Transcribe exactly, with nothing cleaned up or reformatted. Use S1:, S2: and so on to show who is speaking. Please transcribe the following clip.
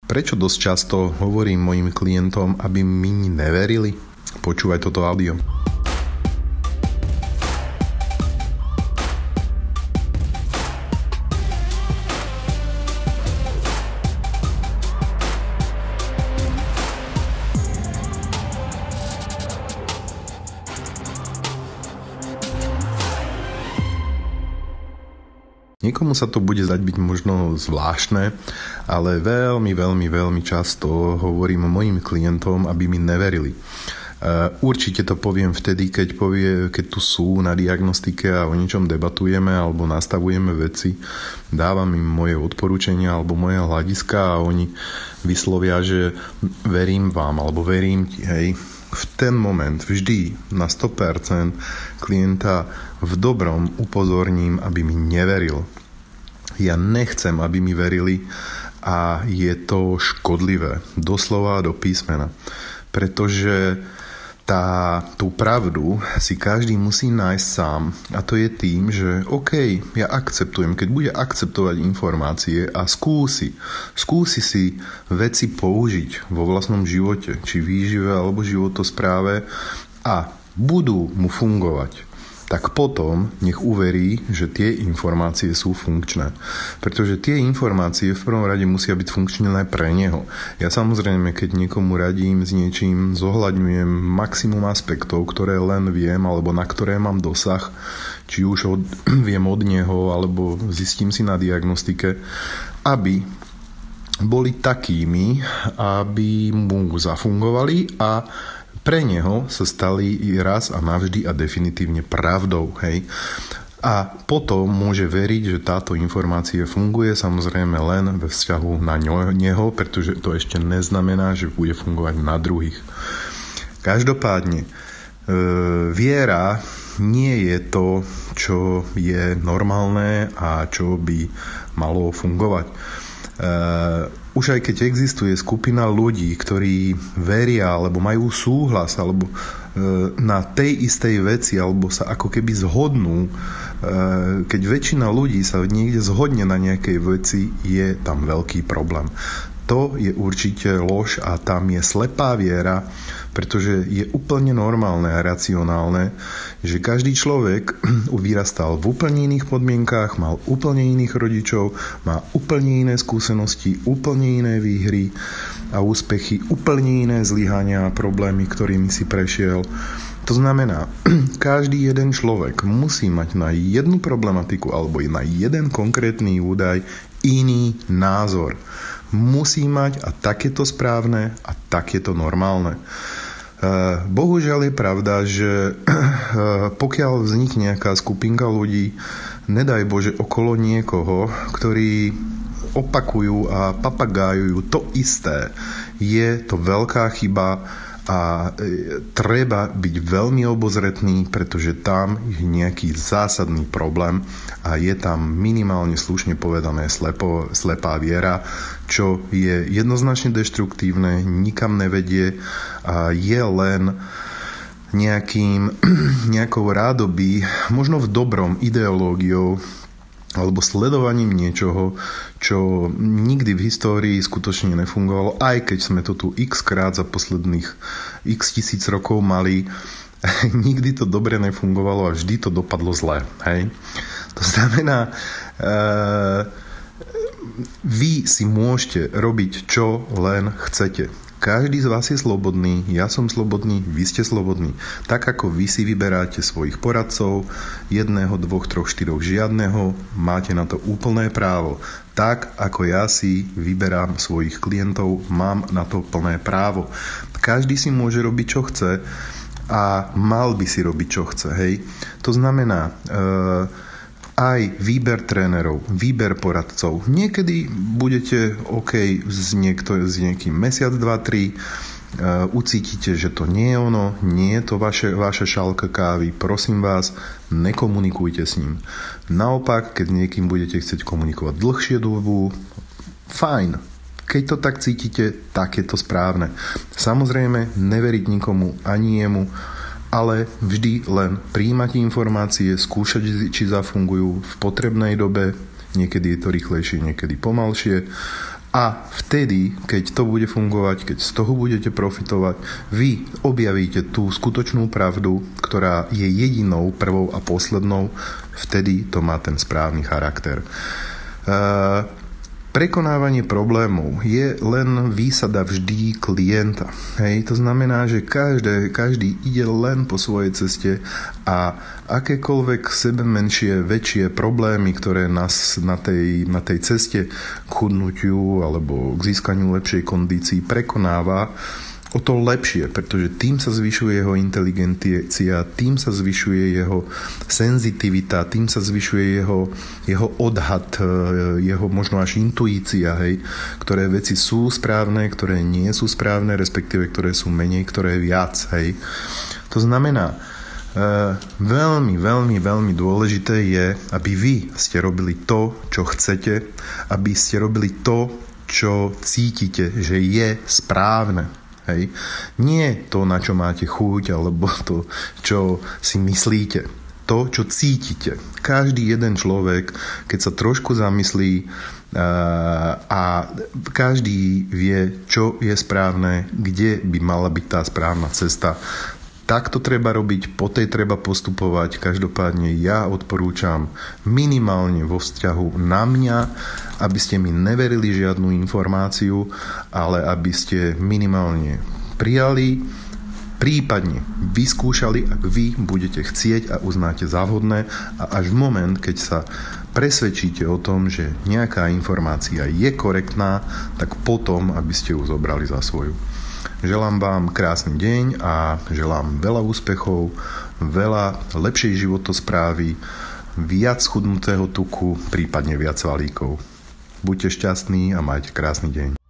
S1: Prečo dosť často hovorím mojim klientom, aby mi neverili? Počúvaj toto audio. Niekomu sa to bude zdať byť možno zvláštne, ale veľmi, veľmi, veľmi často hovorím mojim klientom, aby mi neverili. Určite to poviem vtedy, keď, povie, keď tu sú na diagnostike a o ničom debatujeme alebo nastavujeme veci, dávam im moje odporúčania alebo moje hľadiska a oni vyslovia, že verím vám alebo verím ti, hej. V ten moment vždy na sto percent klienta v dobrom upozorním, aby mi neveril. Ja nechcem, aby mi verili a je to škodlivé, doslova do písmena. Pretože tá, tú pravdu si každý musí nájsť sám a to je tým, že OK, ja akceptujem, keď bude akceptovať informácie a skúsi, skúsi si veci použiť vo vlastnom živote, či výžive alebo životospráve a budú mu fungovať, tak potom nech uverí, že tie informácie sú funkčné. Pretože tie informácie v prvom rade musia byť funkčné aj pre neho. Ja samozrejme, keď niekomu radím s niečím, zohľadňujem maximum aspektov, ktoré len viem, alebo na ktoré mám dosah, či už od, viem od neho, alebo zistím si na diagnostike, aby boli takými, aby mu zafungovali a pre neho sa stali raz a navždy a definitívne pravdou. Hej. A potom môže veriť, že táto informácia funguje samozrejme len ve vzťahu na neho, pretože to ešte neznamená, že bude fungovať na druhých. Každopádne, e, viera nie je to, čo je normálne a čo by malo fungovať. Uh, už aj keď existuje skupina ľudí, ktorí veria alebo majú súhlas alebo uh, na tej istej veci alebo sa ako keby zhodnú, uh, keď väčšina ľudí sa niekde zhodne na nejakej veci, je tam veľký problém. To je určite lož a tam je slepá viera, pretože je úplne normálne a racionálne, že každý človek vyrastal v úplne iných podmienkách, mal úplne iných rodičov, má úplne iné skúsenosti, úplne iné výhry a úspechy, úplne iné zlyhania a problémy, ktorými si prešiel. To znamená, každý jeden človek musí mať na jednu problematiku alebo na jeden konkrétny údaj iný názor. Musí mať a tak je to správne a tak je to normálne. Bohužiaľ je pravda, že pokiaľ vznikne nejaká skupinka ľudí, nedaj Bože okolo niekoho, ktorí opakujú a papagájujú to isté, je to veľká chyba a treba byť veľmi obozretný, pretože tam je nejaký zásadný problém a je tam minimálne slušne povedané slepo, slepá viera, čo je jednoznačne deštruktívne, nikam nevedie a je len nejakým, nejakou rádoby, možno v dobrom ideológiou alebo sledovaním niečoho, čo nikdy v histórii skutočne nefungovalo, aj keď sme to tu x krát za posledných x tisíc rokov mali, nikdy to dobre nefungovalo a vždy to dopadlo zle. Hej? To znamená, e, vy si môžete robiť, čo len chcete. Každý z vás je slobodný, ja som slobodný, vy ste slobodní. Tak ako vy si vyberáte svojich poradcov, jedného, dvoch, troch, štyroch, žiadneho, máte na to úplné právo. Tak ako ja si vyberám svojich klientov, mám na to plné právo. Každý si môže robiť, čo chce a mal by si robiť, čo chce. Hej? To znamená... E, aj výber trénerov, výber poradcov. Niekedy budete OK s, niekto, s niekým mesiac, dva, tri, uh, ucítite, že to nie je ono, nie je to vaše, vaša šálka kávy. Prosím vás, nekomunikujte s ním. Naopak, keď s niekým budete chcieť komunikovať dlhšie dobu, fajn. Keď to tak cítite, tak je to správne. Samozrejme, neveriť nikomu ani jemu, ale vždy len prijímať informácie, skúšať, či zafungujú v potrebnej dobe, niekedy je to rýchlejšie, niekedy pomalšie A vtedy, keď to bude fungovať, keď z toho budete profitovať, vy objavíte tú skutočnú pravdu, ktorá je jedinou, prvou a poslednou, vtedy to má ten správny charakter. Uh, Prekonávanie problémov je len výsada vždy klienta. Hej? To znamená, že každé, každý ide len po svojej ceste a akékoľvek sebe menšie, väčšie problémy, ktoré nás na tej, na tej ceste k chudnutiu alebo k získaniu lepšej kondícii prekonáva, o to lepšie, pretože tým sa zvyšuje jeho inteligencia, tým sa zvyšuje jeho senzitivita, tým sa zvyšuje jeho, jeho odhad, jeho možno až intuícia, hej, ktoré veci sú správne, ktoré nie sú správne, respektíve ktoré sú menej, ktoré viac. Hej. To znamená, veľmi, veľmi, veľmi dôležité je, aby vy ste robili to, čo chcete, aby ste robili to, čo cítite, že je správne. Hej. Nie to, na čo máte chuť, alebo to, čo si myslíte. To, čo cítite. Každý jeden človek, keď sa trošku zamyslí a každý vie, čo je správne, kde by mala byť tá správna cesta, tak to treba robiť, po tej treba postupovať. Každopádne ja odporúčam minimálne vo vzťahu na mňa, aby ste mi neverili žiadnu informáciu, ale aby ste minimálne prijali, prípadne vyskúšali, ak vy budete chcieť a uznáte za vhodné, a až v moment, keď sa presvedčíte o tom, že nejaká informácia je korektná, tak potom, aby ste ju zobrali za svoju. Želám vám krásny deň a želám veľa úspechov, veľa lepšej životosprávy, viac chudnutého tuku, prípadne viac valíkov. Buďte šťastní a majte krásny deň.